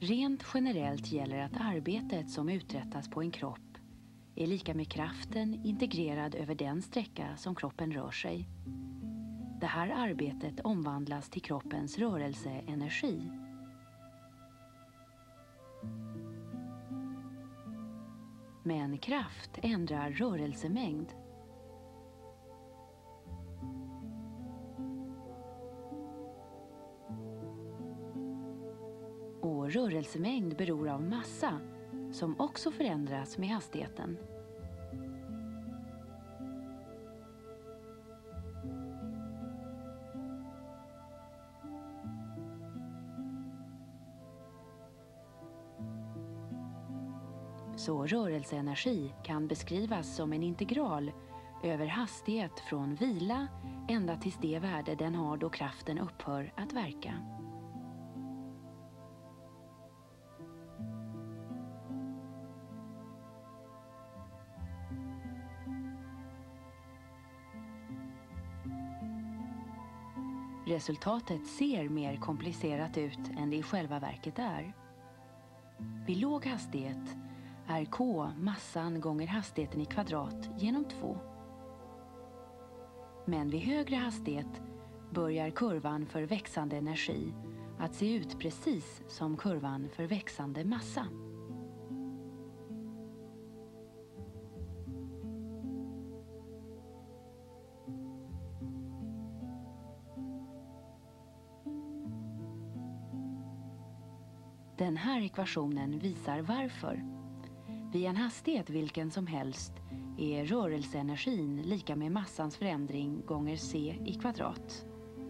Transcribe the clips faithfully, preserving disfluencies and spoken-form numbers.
Rent generellt gäller att arbetet som uträttas på en kropp är lika med kraften integrerad över den sträcka som kroppen rör sig. Det här arbetet omvandlas till kroppens rörelseenergi. Men kraft ändrar rörelsemängd. Och rörelsemängd beror av massa som också förändras med hastigheten. Så rörelseenergi kan beskrivas som en integral över hastighet från vila ända tills det värde den har då kraften upphör att verka. Resultatet ser mer komplicerat ut än det i själva verket är. Vid låg hastighet är K massan gånger hastigheten i kvadrat genom två. Men vid högre hastighet börjar kurvan för växande energi att se ut precis som kurvan för växande massa. Den här ekvationen visar varför. Vid en hastighet vilken som helst är rörelseenergin lika med massans förändring gånger c i kvadrat.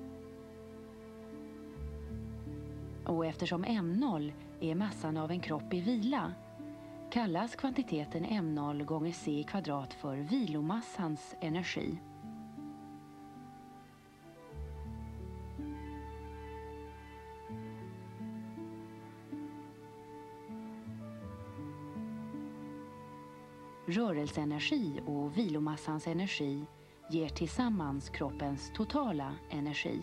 Och eftersom m noll är massan av en kropp i vila kallas kvantiteten m noll gånger c i kvadrat för vilomassans energi. Rörelseenergi och vilomassans energi ger tillsammans kroppens totala energi.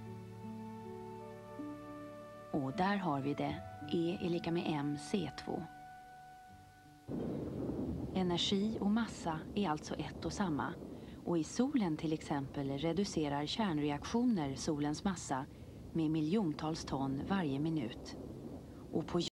Och där har vi det. E är lika med m c två. Energi och massa är alltså ett och samma. Och i solen till exempel reducerar kärnreaktioner solens massa med miljontals ton varje minut. Och på